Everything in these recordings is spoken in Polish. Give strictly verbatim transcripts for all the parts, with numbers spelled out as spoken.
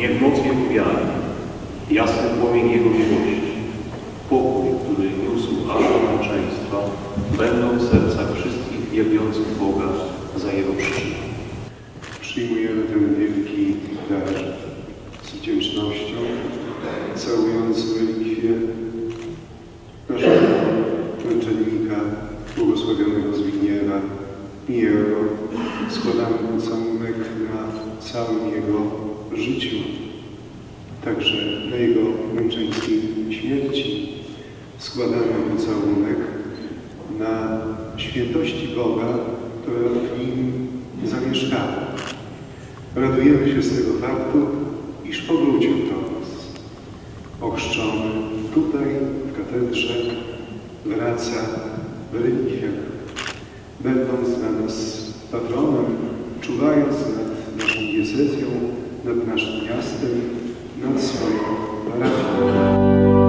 Niech moc Jego wiary, jasny płomień Jego miłości, pokój, który niósł aż do męczeństwa, będą w sercach wszystkich wielbiących Boga za Jego przyczyną. Przyjmujemy ten wielki dar z wdzięcznością, całując relikwie naszego męczennika, błogosławionego Zbigniewa i Jego. Składamy pocałunek na całym Jego życiu, także na Jego męczeńskiej śmierci. Składamy pocałunek na świętości Boga, która w Nim zamieszkała. Radujemy się z tego faktu, iż powrócił do nas. Ochrzczony tutaj, w katedrze, wraca w relikwiach, będąc dla nas patronem, czuwając nad naszą diecezją, nad naszym miastem, nad swoją parafią.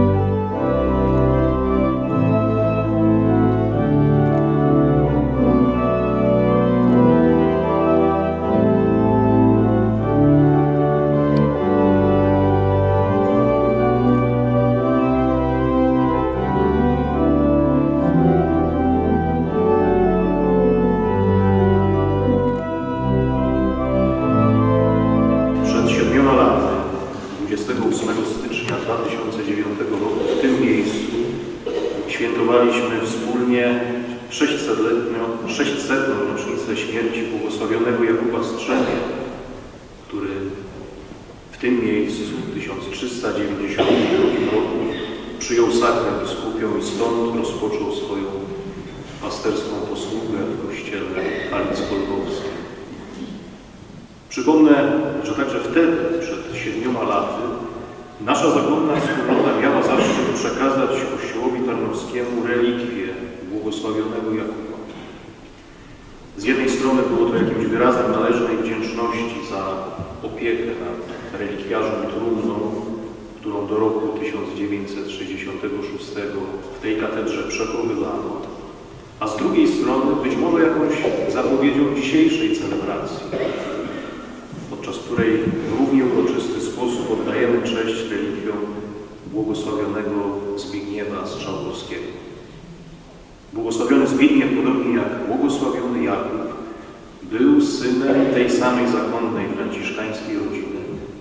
dwudziestego ósmego stycznia dwa tysiące dziewiątego roku w tym miejscu świętowaliśmy wspólnie sześćsetną rocznicę śmierci błogosławionego Jakuba Strzemie, który w tym miejscu w tysiąc trzysta dziewięćdziesiątym drugim roku przyjął sakrę biskupią i stąd rozpoczął swoją pasterską posługę w kościele Halicko-Lwowskim. Przypomnę, że także wtedy, przed siedmioma laty, nasza zakonna wspólnota miała zaszczyt przekazać Kościołowi Tarnowskiemu relikwie błogosławionego Jakuba. Z jednej strony było to jakimś wyrazem należnej wdzięczności za opiekę nad relikwiarzem trumną, którą do roku tysiąc dziewięćset sześćdziesiątego szóstego w tej katedrze przechowywano, a z drugiej strony być może jakąś zapowiedzią dzisiejszej celebracji, podczas której w równie uroczysty sposób oddajemy cześć relikwiom błogosławionego Zbigniewa Strzałkowskiego. Błogosławiony Zbigniew, podobnie jak błogosławiony Jakub, był synem tej samej zakonnej franciszkańskiej rodziny,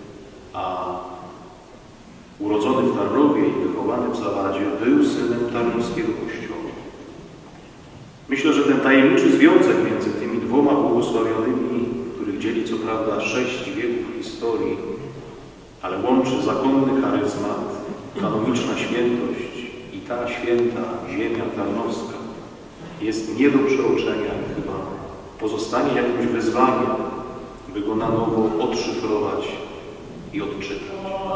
a urodzony w Tarnowie i wychowany w Zawadzie był synem Tarnowskiego Kościoła. Myślę, że ten tajemniczy związek między tymi dwoma błogosławionymi, których dzieli co prawda sześć wieków historii, ale łączy zakonny charyzmat, kanoniczna świętość i ta święta ziemia tarnowska jest nie do przeoczenia i chyba pozostanie jakimś wyzwaniem, by go na nowo odszyfrować i odczytać.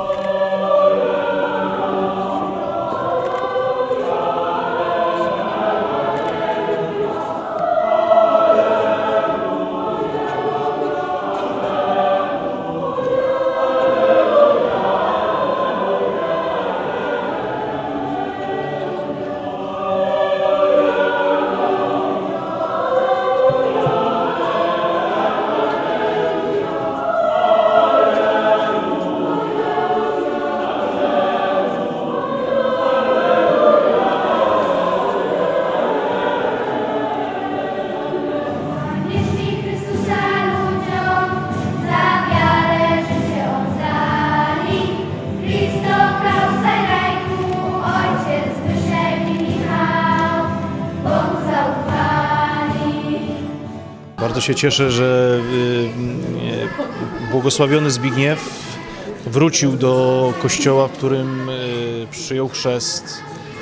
Bardzo się cieszę, że błogosławiony Zbigniew wrócił do kościoła, w którym przyjął chrzest.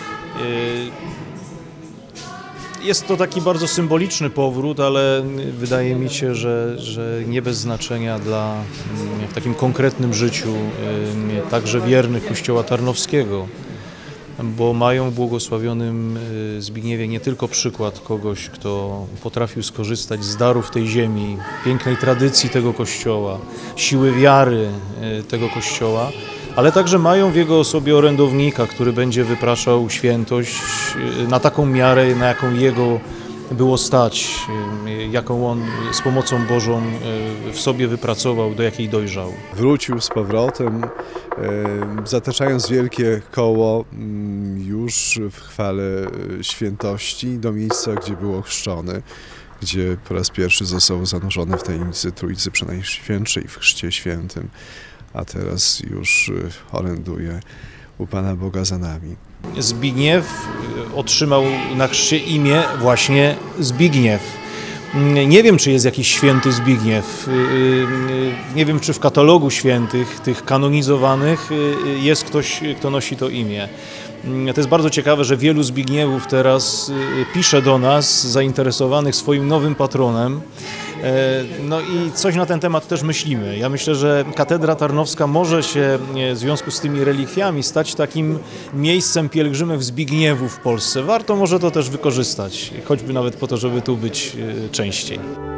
Jest to taki bardzo symboliczny powrót, ale wydaje mi się, że, że nie bez znaczenia dla w takim konkretnym życiu także wiernych Kościoła Tarnowskiego, bo mają w błogosławionym Zbigniewie nie tylko przykład kogoś, kto potrafił skorzystać z darów tej ziemi, pięknej tradycji tego Kościoła, siły wiary tego Kościoła, ale także mają w jego osobie orędownika, który będzie wypraszał świętość na taką miarę, na jaką jego było stać, jaką on z pomocą Bożą w sobie wypracował, do jakiej dojrzał. Wrócił z powrotem, zataczając wielkie koło już w chwale świętości do miejsca, gdzie był ochrzczony, gdzie po raz pierwszy został zanurzony w tajemnicy Trójcy Przenajświętszej w Chrzcie Świętym, a teraz już oręduje u Pana Boga za nami. Zbigniew otrzymał na chrzcie imię właśnie Zbigniew. Nie wiem, czy jest jakiś święty Zbigniew. Nie wiem, czy w katalogu świętych, tych kanonizowanych, jest ktoś, kto nosi to imię. To jest bardzo ciekawe, że wielu Zbigniewów teraz pisze do nas, zainteresowanych swoim nowym patronem. No i coś na ten temat też myślimy. Ja myślę, że Katedra Tarnowska może się w związku z tymi relikwiami stać takim miejscem pielgrzymów Zbigniewów w Polsce. Warto może to też wykorzystać, choćby nawet po to, żeby tu być częściej.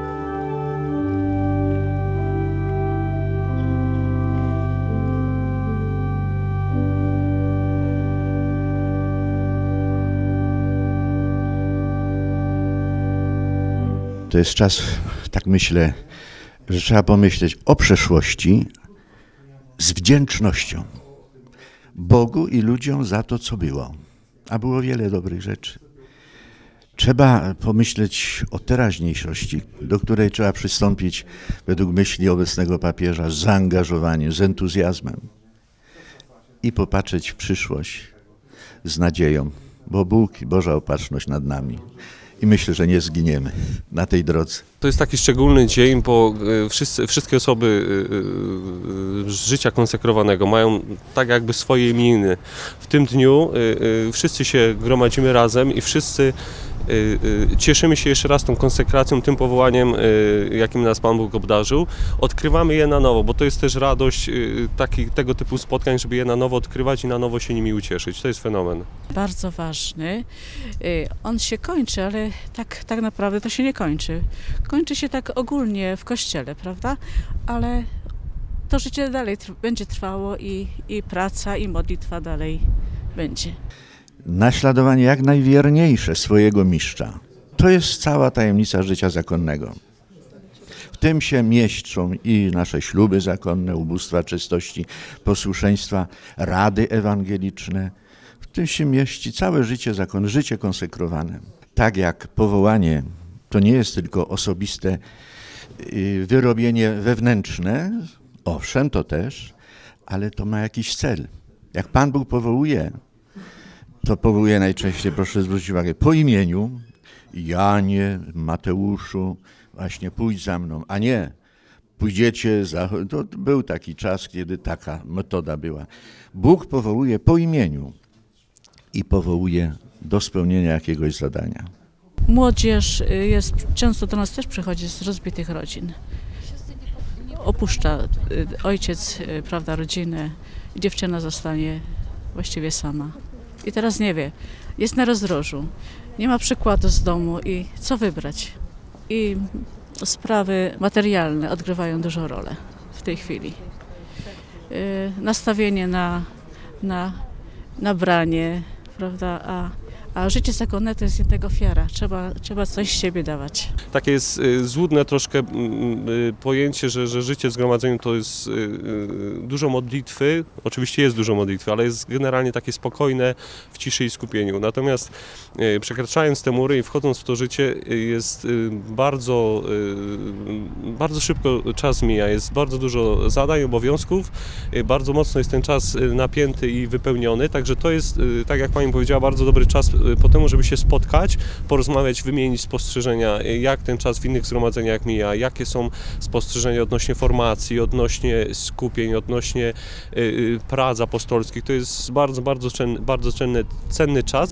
To jest czas, tak myślę, że trzeba pomyśleć o przeszłości z wdzięcznością Bogu i ludziom za to, co było. A było wiele dobrych rzeczy. Trzeba pomyśleć o teraźniejszości, do której trzeba przystąpić według myśli obecnego papieża z zaangażowaniem, z entuzjazmem i popatrzeć w przyszłość z nadzieją, bo Bóg i Boża opatrzność nad nami. I myślę, że nie zginiemy na tej drodze. To jest taki szczególny dzień, bo wszyscy, wszystkie osoby z życia konsekrowanego mają tak jakby swoje imieniny. W tym dniu wszyscy się gromadzimy razem i wszyscy cieszymy się jeszcze raz tą konsekracją, tym powołaniem, jakim nas Pan Bóg obdarzył. Odkrywamy je na nowo, bo to jest też radość taki, tego typu spotkań, żeby je na nowo odkrywać i na nowo się nimi ucieszyć. To jest fenomen. Bardzo ważny. On się kończy, ale tak, tak naprawdę to się nie kończy. Kończy się tak ogólnie w Kościele, prawda? Ale to życie dalej będzie trwało i, i praca, i modlitwa dalej będzie. Naśladowanie jak najwierniejsze swojego mistrza. To jest cała tajemnica życia zakonnego. W tym się mieszczą i nasze śluby zakonne, ubóstwa, czystości, posłuszeństwa, rady ewangeliczne. W tym się mieści całe życie zakonne, życie konsekrowane. Tak jak powołanie to nie jest tylko osobiste wyrobienie wewnętrzne, owszem, to też, ale to ma jakiś cel. Jak Pan Bóg powołuje, to powołuje najczęściej, proszę zwrócić uwagę, po imieniu, Janie, Mateuszu, właśnie pójdź za mną, a nie pójdziecie za... To był taki czas, kiedy taka metoda była. Bóg powołuje po imieniu i powołuje do spełnienia jakiegoś zadania. Młodzież jest, często do nas też przychodzi z rozbitych rodzin. Opuszcza ojciec, prawda, rodzinę i dziewczyna zostanie właściwie sama. I teraz nie wie, jest na rozdrożu, nie ma przykładu z domu i co wybrać. I sprawy materialne odgrywają dużą rolę w tej chwili. Yy, nastawienie na, na, na branie, prawda, a, a życie zakonne to jest jednak ofiara, trzeba, trzeba coś z siebie dawać. Takie jest złudne troszkę pojęcie, że, że życie w zgromadzeniu to jest dużo modlitwy, oczywiście jest dużo modlitwy, ale jest generalnie takie spokojne w ciszy i skupieniu. Natomiast przekraczając te mury i wchodząc w to życie jest bardzo, bardzo szybko czas mija, jest bardzo dużo zadań, obowiązków, bardzo mocno jest ten czas napięty i wypełniony, także to jest, tak jak Pani powiedziała, bardzo dobry czas po temu, żeby się spotkać, porozmawiać, wymienić spostrzeżenia, jak ten czas w innych zgromadzeniach mija, jakie są spostrzeżenia odnośnie formacji, odnośnie skupień, odnośnie y, prac apostolskich. To jest bardzo, bardzo, cenny, bardzo cenny, cenny czas.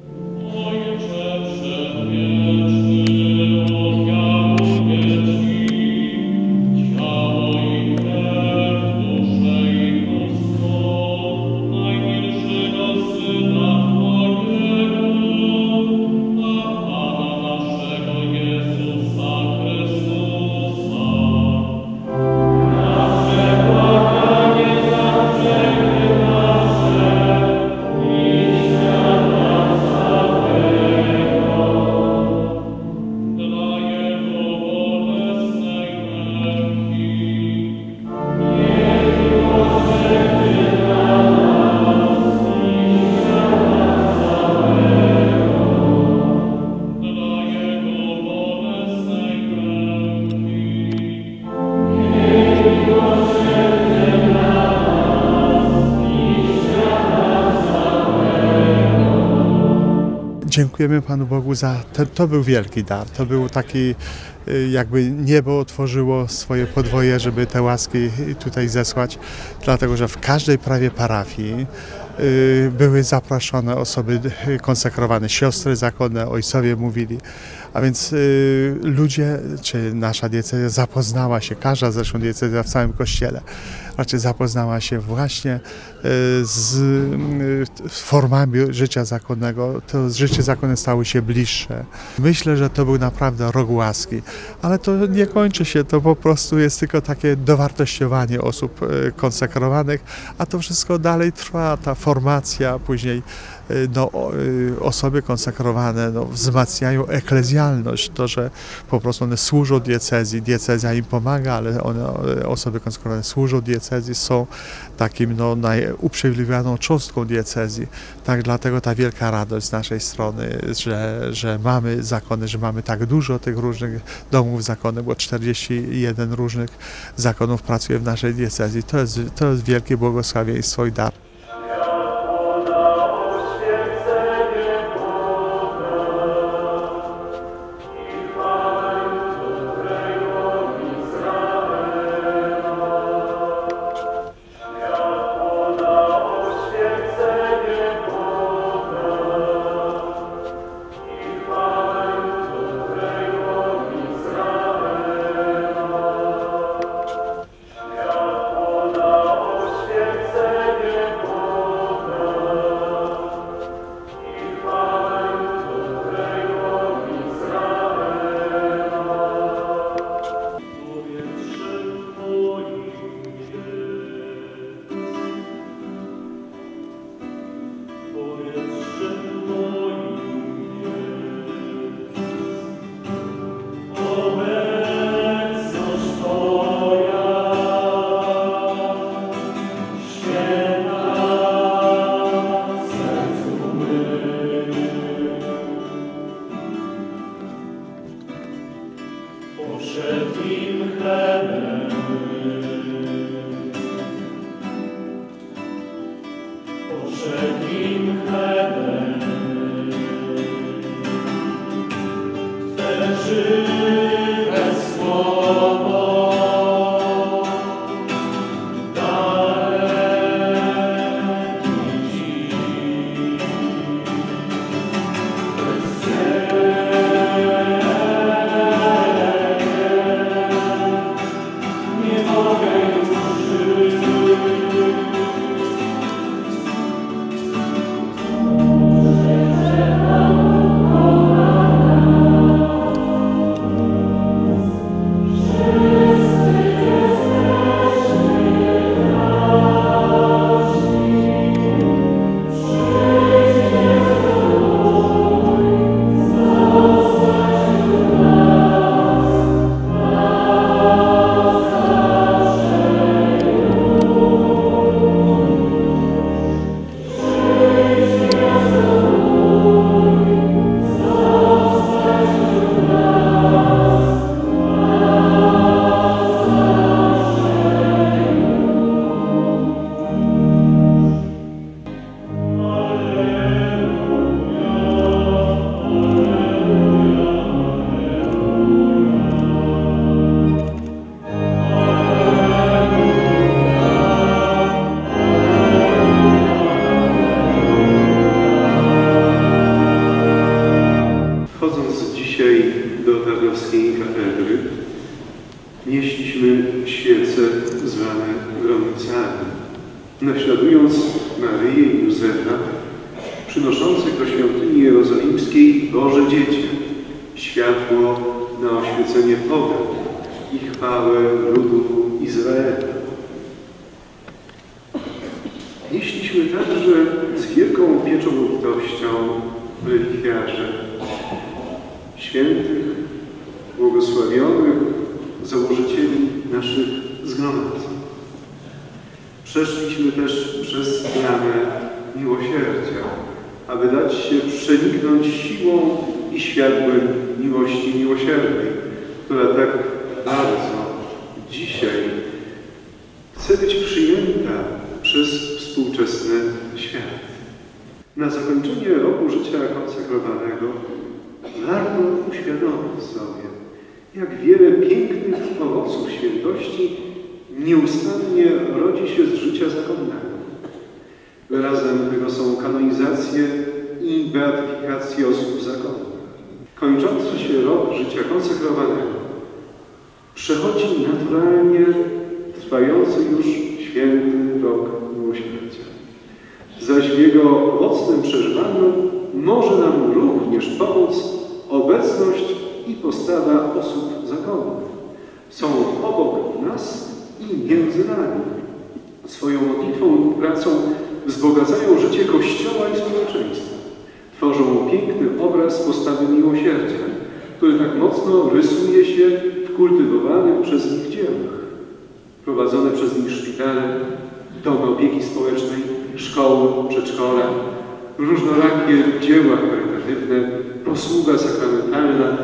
dziękujemy Panu Bogu za, to, to był wielki dar, to był taki, jakby niebo otworzyło swoje podwoje, żeby te łaski tutaj zesłać, dlatego że w każdej prawie parafii były zaproszone osoby konsekrowane, siostry zakonne, ojcowie mówili, a więc ludzie, czy nasza diecezja zapoznała się, każda zresztą diecezja w całym Kościele, raczej zapoznała się właśnie z formami życia zakonnego, to życie zakonne stało się bliższe. Myślę, że to był naprawdę rok łaski, ale to nie kończy się, to po prostu jest tylko takie dowartościowanie osób konsekrowanych, a to wszystko dalej trwa, ta formacja, później no, osoby konsekrowane no, wzmacniają eklezjalność, to, że po prostu one służą diecezji, diecezja im pomaga, ale one, osoby konsekrowane służą diecezji, są takim no, najuprzywilejowaną cząstką diecezji. Tak, dlatego ta wielka radość z naszej strony, że, że mamy zakony, że mamy tak dużo tych różnych domów zakonnych, bo czterdzieści jeden różnych zakonów pracuje w naszej diecezji. To jest, to jest wielkie błogosławieństwo i dar. Naśladując Maryję i Józefa, przynoszących do świątyni jerozolimskiej Boże Dziecię, światło na oświecenie pogan i chwałę ludu Izraela. Nieśliśmy także z wielką pieczołowitością relikwiarze świętych, błogosławionych założycieli naszych zgromadzeń. Przeszliśmy też przez bramę miłosierdzia, aby dać się przeniknąć siłą i światłem miłości miłosiernej, która tak bardzo dzisiaj chce być przyjęta przez współczesny świat. Na zakończenie roku życia konsekrowanego warto uświadomić sobie, jak wiele pięknych owoców świętości nieustannie rodzi się z życia zakonnego. Wyrazem tego są kanonizacje i beatyfikacje osób zakonnych. Kończący się rok życia konsekrowanego przechodzi naturalnie trwający już święty rok miłosierdzia. Zaś w jego owocnym przeżywaniu może nam również pomóc obecność i postawa osób zakonnych. Są obok nas i między nami. Swoją modlitwą i pracą wzbogacają życie Kościoła i społeczeństwa. Tworzą piękny obraz postawy miłosierdzia, który tak mocno rysuje się w kultywowanych przez nich dziełach. Prowadzone przez nich szpitale, domy opieki społecznej, szkoły, przedszkola, różnorakie dzieła charytatywne, posługa sakramentalna,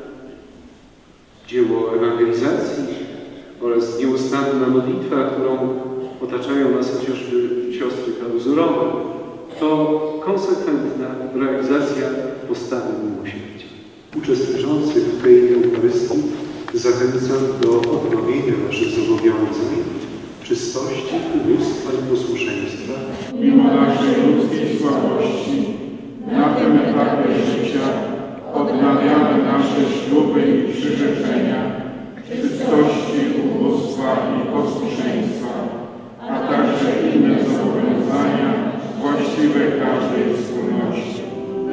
dzieło ewangelizacji oraz nieustanna modlitwa, którą otaczają nas chociażby siostry klauzurowe, to konsekwentna realizacja postawy miłosierdzia. Uczestniczących w tej Eucharystii zachęcam do odnowienia naszych zobowiązań, czystości, ubóstwa i posłuszeństwa. Mimo naszej ludzkiej słabości, na tym etapie życia odnawiamy nasze śluby i przyrzeczenia czystości, ubóstwa i posłuszeństwa, a także inne zobowiązania właściwe każdej wspólności.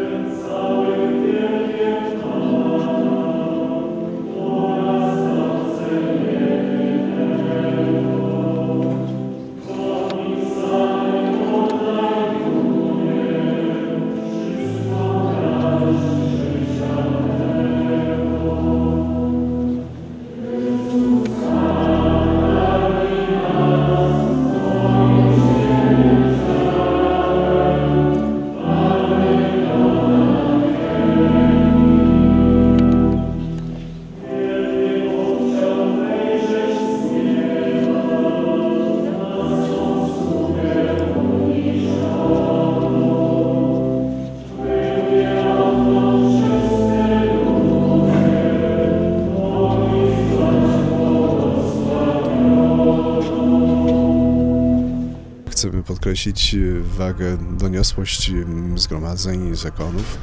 Chcemy podkreślić wagę, doniosłość zgromadzeń, zakonów,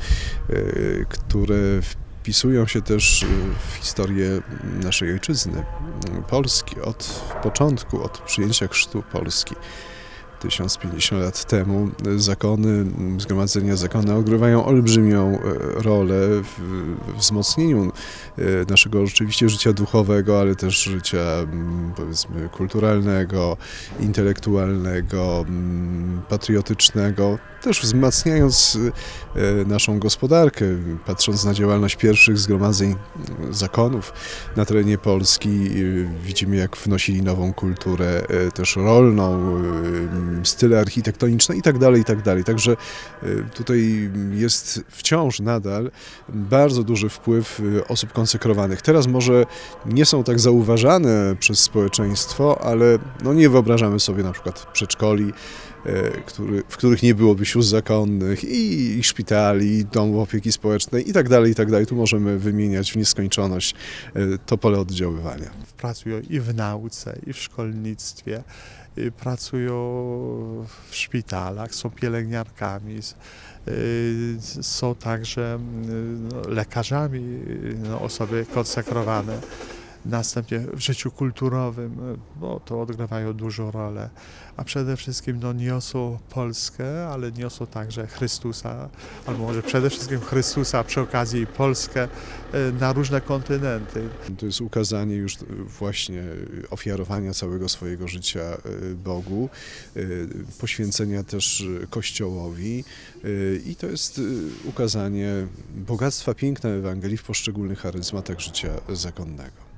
które wpisują się też w historię naszej ojczyzny, Polski, od początku, od przyjęcia chrztu Polski. tysiąc pięćdziesiąt lat temu zakony, zgromadzenia zakonne odgrywają olbrzymią rolę w wzmocnieniu naszego rzeczywiście życia duchowego, ale też życia, powiedzmy, kulturalnego, intelektualnego, patriotycznego, też wzmacniając naszą gospodarkę, patrząc na działalność pierwszych zgromadzeń zakonów na terenie Polski, widzimy, jak wnosili nową kulturę, też rolną, style architektoniczne i tak dalej, i tak dalej. Także tutaj jest wciąż nadal bardzo duży wpływ osób konsekrowanych. Teraz może nie są tak zauważane przez społeczeństwo, ale no nie wyobrażamy sobie na przykład przedszkoli, który, w których nie byłoby sióstr zakonnych i, i szpitali, i domów opieki społecznej i tak dalej, i tak dalej. Tu możemy wymieniać w nieskończoność to pole oddziaływania. Pracują i w nauce, i w szkolnictwie, i pracują w szpitalach, są pielęgniarkami, są także lekarzami, osoby konsekrowane. Następnie w życiu kulturowym, no, to odgrywają dużą rolę, a przede wszystkim no, niosą Polskę, ale niosą także Chrystusa, albo może przede wszystkim Chrystusa, a przy okazji Polskę na różne kontynenty. To jest ukazanie już właśnie ofiarowania całego swojego życia Bogu, poświęcenia też Kościołowi i to jest ukazanie bogactwa piękna Ewangelii w poszczególnych charyzmatach życia zakonnego.